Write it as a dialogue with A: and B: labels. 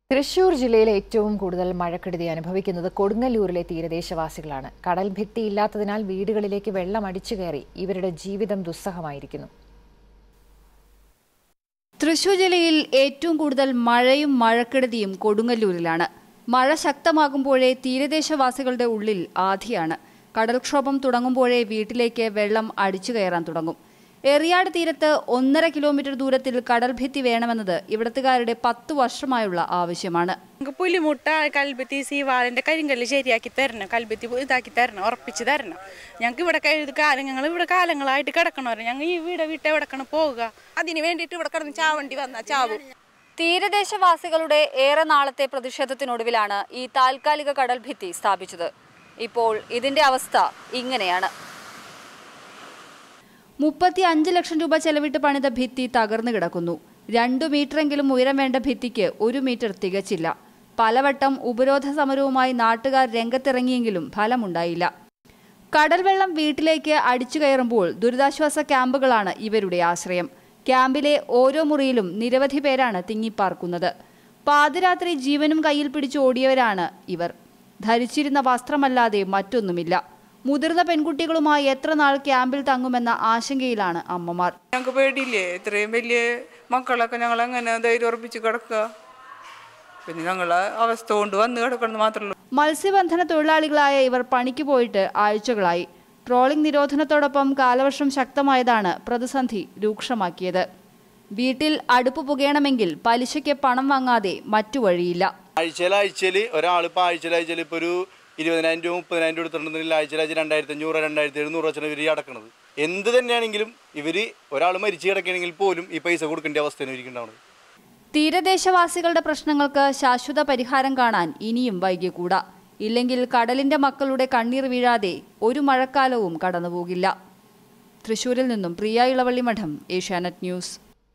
A: തൃശൂർ ജില്ലയിലെ ഏറ്റവും കൂടുതൽ മഴക്കെടുതി അനുഭവിക്കുന്നത് കൊടുങ്ങല്ലൂരിലെ തീരദേശവാസികളാണ്. കടൽ ഭിത്തിയില്ലാത്തതിനാൽ വീടുകളിലേക്ക് വെള്ളം അടിച്ചു കയറി ഇവരുടെ ജീവിതം ദുസ്സഹമായിരിക്കുന്നു.
B: തൃശൂർ ജില്ലയിൽ ഏറ്റവും കൂടുതൽ മഴയും മഴക്കെടുതിയും കൊടുങ്ങല്ലൂരിലാണ്. മഴ ശക്തമാകുമ്പോഴേ തീരദേശവാസികളുടെ ഉള്ളിൽ ആധിയാണ്. കടൽക്ഷോഭം തുടങ്ങുമ്പോഴേ വീട്ടിലേക്ക് വെള്ളം അടിച്ചു കയറാൻ തുടങ്ങും. എറിയാട് തീരത്ത് 1.5 കിലോമീറ്റർ ദൂരത്തിൽ കടൽ ഭിത്തി വേണമെന്നത് ഇവിടത്തുകാരുടെ 10 വർഷമായുള്ള ആവശ്യമാണ്.
C: പുലിമുട്ട കൽഭിത്തി സീവാളിന്റെ കരിങ്കല്ല് ശരിയാക്കി തരണം, കൽഭിത്തി ഇതാക്കി തരണം, ഉറപ്പിച്ച് തരണം. ഞങ്ങൾക്ക് ഇവിടെ ഞങ്ങൾ ഇവിടെ കാലങ്ങളായിട്ട് കിടക്കണവരെ ഞങ്ങൾ ഈ വീട് വിട്ട് എവിടെക്കാണ് പോവുക? അതിന് വേണ്ടിയിട്ട് ഇവിടെ കിടന്ന് ചാവണ്ടി വന്നാൽ ചാവും.
B: തീരദേശവാസികളുടെ ഏറെ നാളത്തെ പ്രതിഷേധത്തിനൊടുവിലാണ് ഈ താൽക്കാലിക കടൽ ഭിത്തി സ്ഥാപിച്ചത്. ഇപ്പോൾ ഇതിന്റെ അവസ്ഥ ഇങ്ങനെയാണ്. 35 ലക്ഷം രൂപ ചെലവിട്ട് പണിത ഭിത്തി തകർന്നു കിടക്കുന്നു. 2 മീറ്ററെങ്കിലും ഉയരം വേണ്ട ഭിത്തിക്ക് 1 മീറ്റർ തികച്ചില്ല. പലവട്ടം ഉപരോധ സമരവുമായി നാട്ടുകാർ രംഗത്തിറങ്ങിയെങ്കിലും ഫലമുണ്ടായില്ല. കടൽ വെള്ളം വീട്ടിലേക്ക് അടിച്ചു കയറുമ്പോൾ ദുരിതാശ്വാസ ക്യാമ്പുകളാണ് ഇവരുടെ ആശ്രയം. ക്യാമ്പിലെ ഓരോ മുറിയിലും നിരവധി പേരാണ് തിങ്ങിപ്പാർക്കുന്നത്. പാതിരാത്രി ജീവനും കയ്യിൽ പിടിച്ച് ഓടിയവരാണ് ഇവർ. ധരിച്ചിരുന്ന വസ്ത്രമല്ലാതെ മറ്റൊന്നുമില്ല. മുതിർന്ന പെൺകുട്ടികളുമായി എത്ര നാൾ ക്യാമ്പിൽ തങ്ങുമെന്ന ആശങ്കയിലാണ് അമ്മമാർ.
C: ഞങ്ങൾക്ക് പേടിയില്ലേ? ഇത്രയും വലിയ മക്കളൊക്കെ ഞങ്ങൾ എങ്ങനെ ധൈര്യം ഉറപ്പിച്ച് കിടക്കുക? പിന്നെ ഞങ്ങളെ അവസ്ഥ കൊണ്ട് വന്ന് കിടക്കണം മാത്രമല്ല.
B: മത്സ്യബന്ധന തൊഴിലാളികളായ ഇവർ പണിക്ക് പോയിട്ട് ആഴ്ചകളായി. ട്രോളിംഗ് നിരോധനത്തോടൊപ്പം കാലവർഷം ശക്തമായതാണ് പ്രതിസന്ധി രൂക്ഷമാക്കിയത്. വീട്ടിൽ അടുപ്പ് പുകയണമെങ്കിൽ പലിശയ്ക്ക് പണം വാങ്ങാതെ മറ്റു വഴിയില്ല.
D: ആഴ്ചയിൽ ഒരാൾ ഇപ്പോൾ ആഴ്ചയിൽ ഇപ്പോൾ ഒരു 20,000 രൂപ 30,000 രൂപ എടുത്തിട്ടുണ്ടെങ്കിൽ ആഴ്ചയിൽ 2,500 2,700 വെച്ചാണ് ഇവർ അടക്കണത്. എന്ത് തന്നെയാണെങ്കിലും ഇവർ ഒരാൾ മരിച്ചു കിടക്കുകയാണെങ്കിൽ പോലും ഈ പൈസ കൊടുക്കേണ്ട അവസ്ഥയാണ് ഇരിക്കുന്നുണ്ടാവുന്നത്.
B: തീരദേശവാസികളുടെ പ്രശ്നങ്ങൾക്ക് ശാശ്വത പരിഹാരം കാണാൻ ഇനിയും വൈകിക്കൂടാ. ഇല്ലെങ്കിൽ കടലിന്റെ മക്കളുടെ കണ്ണീർ വീഴാതെ ഒരു മഴക്കാലവും കടന്നുപോകില്ല. തൃശൂരിൽ നിന്നും പ്രിയ ഇളവള്ളിമഠം, ഏഷ്യാനെറ്റ് ന്യൂസ്.